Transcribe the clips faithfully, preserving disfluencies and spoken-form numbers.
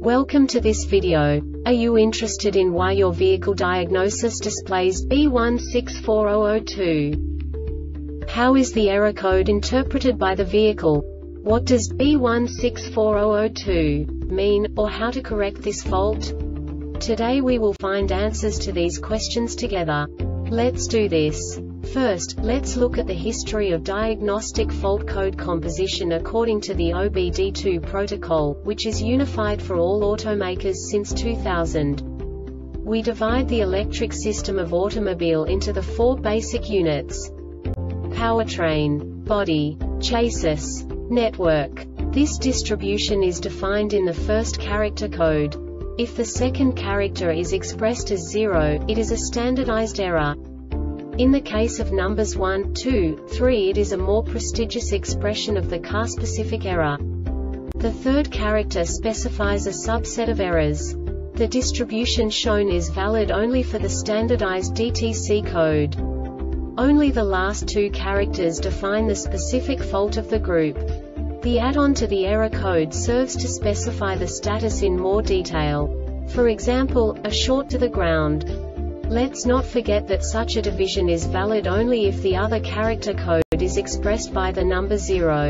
Welcome to this video. Are you interested in why your vehicle diagnosis displays B one six four zero zero two? How is the error code interpreted by the vehicle? What does B one six four zero zero two mean, or how to correct this fault? Today we will find answers to these questions together. Let's do this. First, let's look at the history of diagnostic fault code composition according to the O B D two protocol, which is unified for all automakers since two thousand. We divide the electric system of automobile into the four basic units: powertrain, body, chassis, network. This distribution is defined in the first character code. If the second character is expressed as zero, it is a standardized error. In the case of numbers one, two, three, it is a more prestigious expression of the car-specific error. The third character specifies a subset of errors. The distribution shown is valid only for the standardized D T C code. Only the last two characters define the specific fault of the group. The add-on to the error code serves to specify the status in more detail. For example, a short to the ground. Let's not forget that such a division is valid only if the other character code is expressed by the number zero.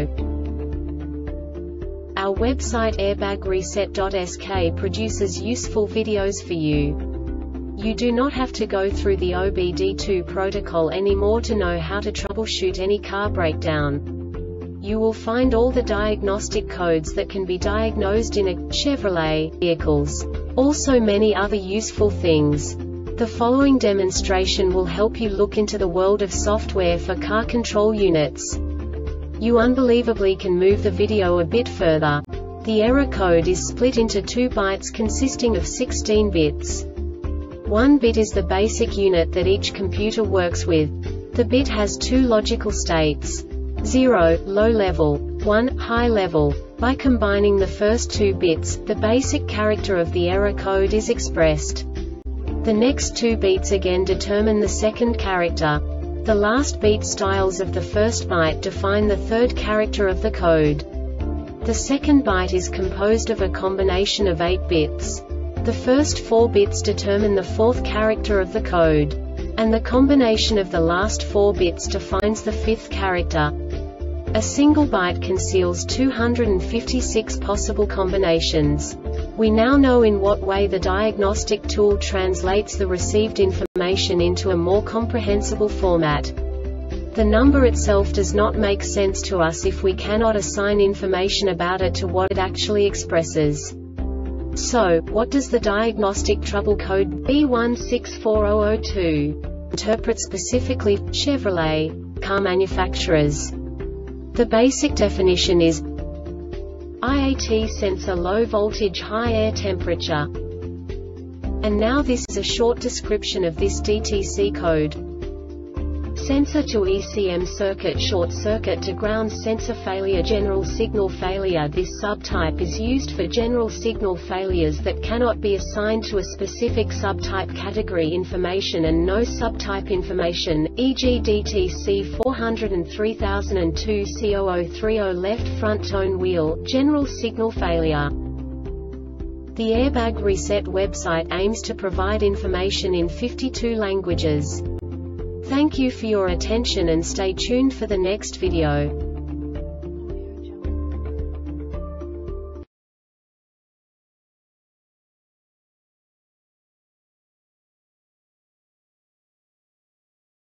Our website airbag reset dot S K produces useful videos for you. You do not have to go through the O B D two protocol anymore to know how to troubleshoot any car breakdown. You will find all the diagnostic codes that can be diagnosed in a Chevrolet vehicles. Also many other useful things. The following demonstration will help you look into the world of software for car control units. You unbelievably can move the video a bit further. The error code is split into two bytes consisting of sixteen bits. One bit is the basic unit that each computer works with. The bit has two logical states: zero, low level, one, high level. By combining the first two bits, the basic character of the error code is expressed. The next two beats again determine the second character. The last beat styles of the first byte define the third character of the code. The second byte is composed of a combination of eight bits. The first four bits determine the fourth character of the code. And the combination of the last four bits defines the fifth character. A single byte conceals two hundred fifty-six possible combinations. We now know in what way the diagnostic tool translates the received information into a more comprehensible format. The number itself does not make sense to us if we cannot assign information about it to what it actually expresses. So, what does the diagnostic trouble code B one six four zero zero two interpret specifically for Chevrolet car manufacturers? The basic definition is I A T sensor low voltage high air temperature. And now this is a short description of this D T C code. Sensor to E C M circuit short circuit to ground sensor failure general signal failure. This subtype is used for general signal failures that cannot be assigned to a specific subtype category information and no subtype information, for example D T C four oh three thousand two C zero zero three zero left front tone wheel, general signal failure. The Airbag Reset website aims to provide information in fifty-two languages. Thank you for your attention and stay tuned for the next video.